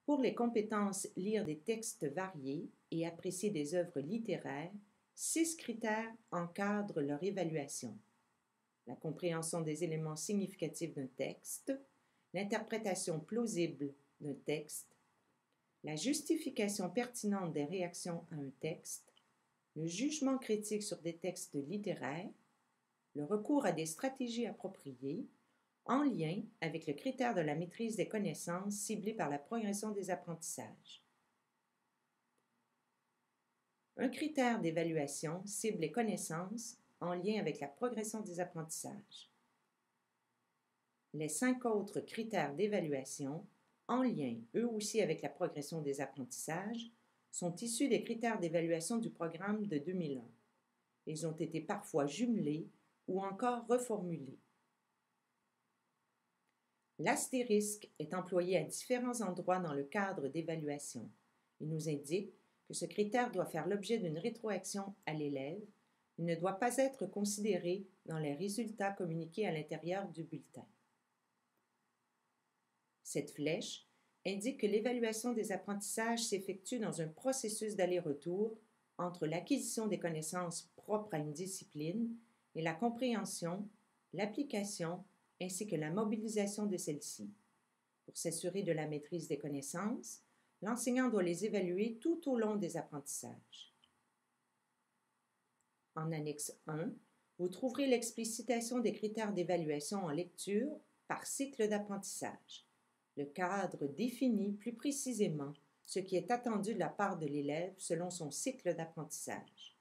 Pour les compétences lire des textes variés et apprécier des œuvres littéraires, 6 critères encadrent leur évaluation. La compréhension des éléments significatifs d'un texte, l'interprétation plausible d'un texte, la justification pertinente des réactions à un texte, le jugement critique sur des textes littéraires, le recours à des stratégies appropriées, en lien avec le critère de la maîtrise des connaissances ciblé par la progression des apprentissages. Un critère d'évaluation cible les connaissances en lien avec la progression des apprentissages. Les 5 autres critères d'évaluation, en lien eux aussi avec la progression des apprentissages, sont issus des critères d'évaluation du programme de 2001. Ils ont été parfois jumelés ou encore reformulés. L'astérisque est employé à différents endroits dans le cadre d'évaluation. Il nous indique que ce critère doit faire l'objet d'une rétroaction à l'élève. Il ne doit pas être considéré dans les résultats communiqués à l'intérieur du bulletin. Cette flèche indique que l'évaluation des apprentissages s'effectue dans un processus d'aller-retour entre l'acquisition des connaissances propres à une discipline et la compréhension, l'application ainsi que la mobilisation de celles-ci. Pour s'assurer de la maîtrise des connaissances, l'enseignant doit les évaluer tout au long des apprentissages. En annexe 1, vous trouverez l'explicitation des critères d'évaluation en lecture par cycle d'apprentissage. Le cadre définit plus précisément ce qui est attendu de la part de l'élève selon son cycle d'apprentissage.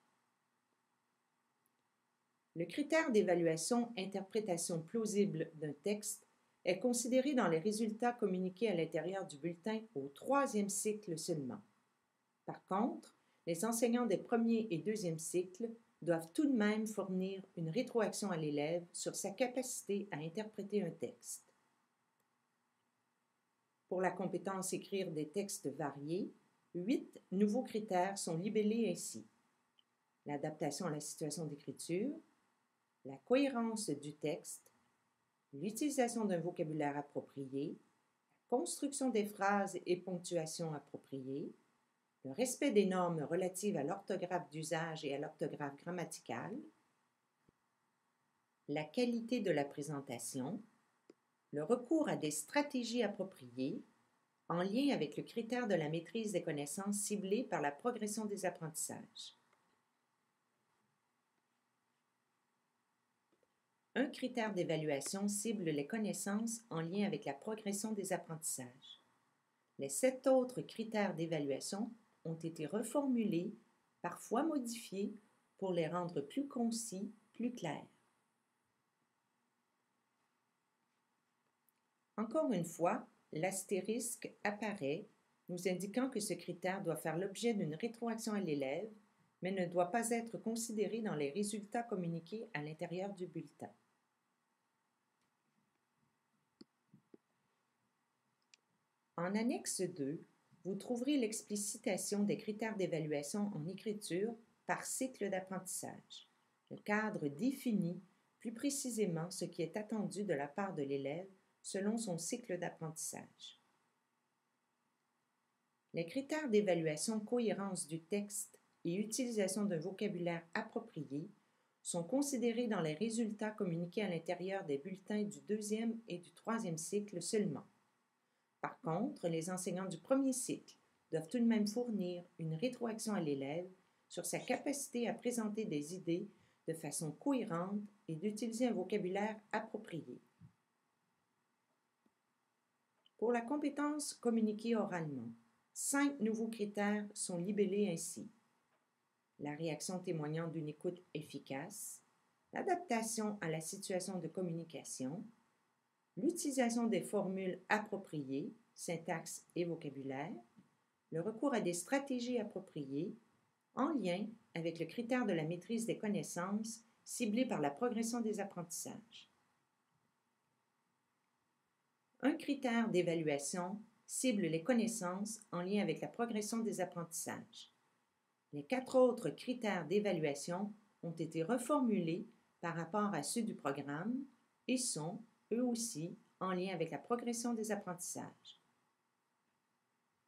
Le critère d'évaluation interprétation plausible d'un texte est considéré dans les résultats communiqués à l'intérieur du bulletin au 3e cycle seulement. Par contre, les enseignants des 1er et 2e cycles doivent tout de même fournir une rétroaction à l'élève sur sa capacité à interpréter un texte. Pour la compétence écrire des textes variés, 8 nouveaux critères sont libellés ainsi. L'adaptation à la situation d'écriture, la cohérence du texte, l'utilisation d'un vocabulaire approprié, la construction des phrases et ponctuations appropriées, le respect des normes relatives à l'orthographe d'usage et à l'orthographe grammaticale, la qualité de la présentation, le recours à des stratégies appropriées en lien avec le critère de la maîtrise des connaissances ciblées par la progression des apprentissages. Un critère d'évaluation cible les connaissances en lien avec la progression des apprentissages. Les 7 autres critères d'évaluation ont été reformulés, parfois modifiés, pour les rendre plus concis, plus clairs. Encore une fois, l'astérisque apparaît, nous indiquant que ce critère doit faire l'objet d'une rétroaction à l'élève, mais ne doit pas être considéré dans les résultats communiqués à l'intérieur du bulletin. En annexe 2, vous trouverez l'explicitation des critères d'évaluation en écriture par cycle d'apprentissage. Le cadre définit plus précisément ce qui est attendu de la part de l'élève selon son cycle d'apprentissage. Les critères d'évaluation cohérence du texte et utilisation d'un vocabulaire approprié sont considérés dans les résultats communiqués à l'intérieur des bulletins du 2e et du 3e cycle seulement. Par contre, les enseignants du 1er cycle doivent tout de même fournir une rétroaction à l'élève sur sa capacité à présenter des idées de façon cohérente et d'utiliser un vocabulaire approprié. Pour la compétence communiquer oralement, 5 nouveaux critères sont libellés ainsi. La réaction témoignant d'une écoute efficace, l'adaptation à la situation de communication, l'utilisation des formules appropriées, syntaxe et vocabulaire, le recours à des stratégies appropriées, en lien avec le critère de la maîtrise des connaissances ciblé par la progression des apprentissages. Un critère d'évaluation cible les connaissances en lien avec la progression des apprentissages. Les 4 autres critères d'évaluation ont été reformulés par rapport à ceux du programme et sont, eux aussi, en lien avec la progression des apprentissages.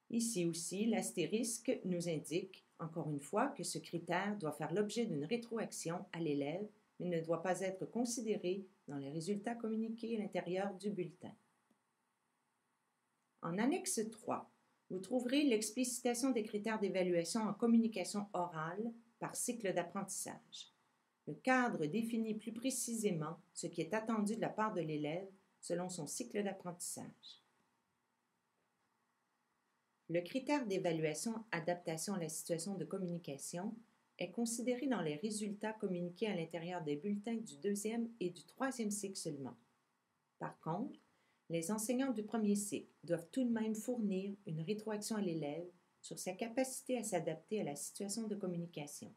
Ici aussi, l'astérisque nous indique, encore une fois, que ce critère doit faire l'objet d'une rétroaction à l'élève, mais ne doit pas être considéré dans les résultats communiqués à l'intérieur du bulletin. En annexe 3, vous trouverez l'explicitation des critères d'évaluation en communication orale par cycle d'apprentissage. Le cadre définit plus précisément ce qui est attendu de la part de l'élève selon son cycle d'apprentissage. Le critère d'évaluation adaptation à la situation de communication est considéré dans les résultats communiqués à l'intérieur des bulletins du 2e et du 3e cycle seulement. Par contre, les enseignants du premier cycle doivent tout de même fournir une rétroaction à l'élève sur sa capacité à s'adapter à la situation de communication.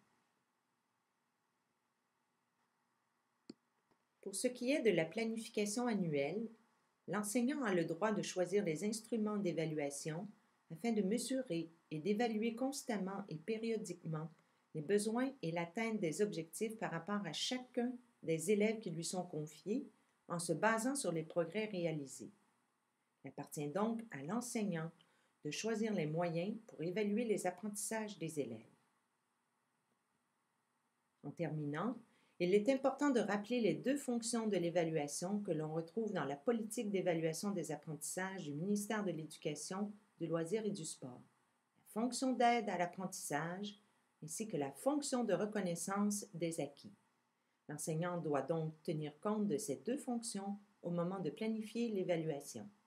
Pour ce qui est de la planification annuelle, l'enseignant a le droit de choisir les instruments d'évaluation afin de mesurer et d'évaluer constamment et périodiquement les besoins et l'atteinte des objectifs par rapport à chacun des élèves qui lui sont confiés en se basant sur les progrès réalisés. Il appartient donc à l'enseignant de choisir les moyens pour évaluer les apprentissages des élèves. En terminant, il est important de rappeler les deux fonctions de l'évaluation que l'on retrouve dans la politique d'évaluation des apprentissages du ministère de l'Éducation, du loisir et du sport. La fonction d'aide à l'apprentissage ainsi que la fonction de reconnaissance des acquis. L'enseignant doit donc tenir compte de ces deux fonctions au moment de planifier l'évaluation.